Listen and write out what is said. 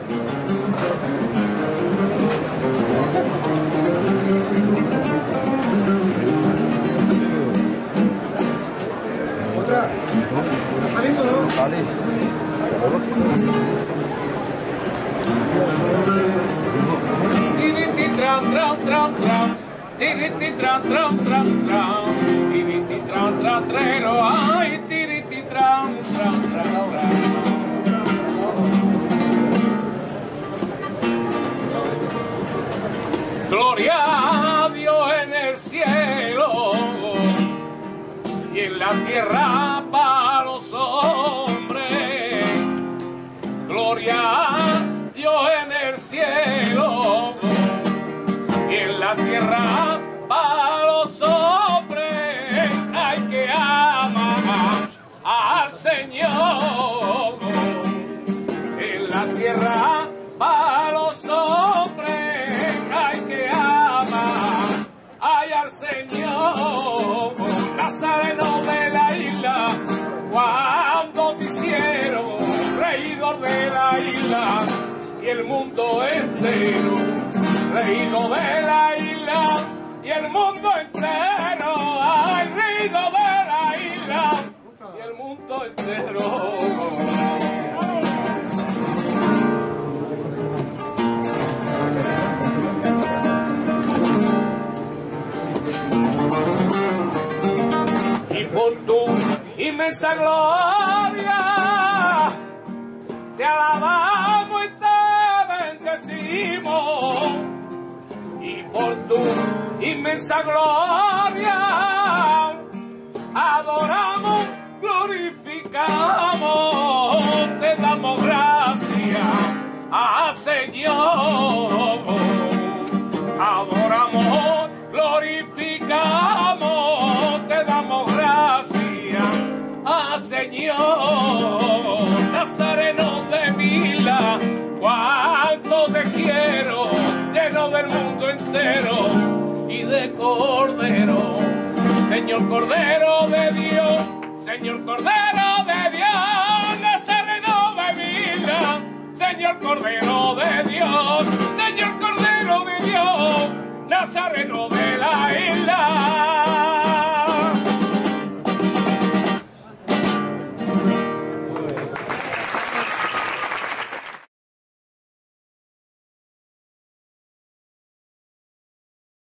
Gloria a Dios en el cielo y en la tierra para los hombres. Gloria a Dios en el cielo y en la tierra para los hombres. Hay que amar al Señor en la tierra para los hombres. Hay que amar al Señor, Nazareno de la isla, cuando te hicieron reidor de la isla y el mundo entero, reído de la isla y el mundo entero, ay, reído de la isla y el mundo entero. Y por tu inmensa gloria te alabamos y te bendecimos. Y por tu inmensa gloria adoramos, glorificamos, te damos gracias al Señor. Adoramos, glorificamos, te damos gracias al Señor. Nazareno de Mila, cuánto te quiero, lleno del mundo entero y de Cordero. Señor Cordero de Dios, Señor Cordero de Dios, Nazareno de Mila. Señor Cordero de Dios, Señor Cordero de Dios, Nazareno de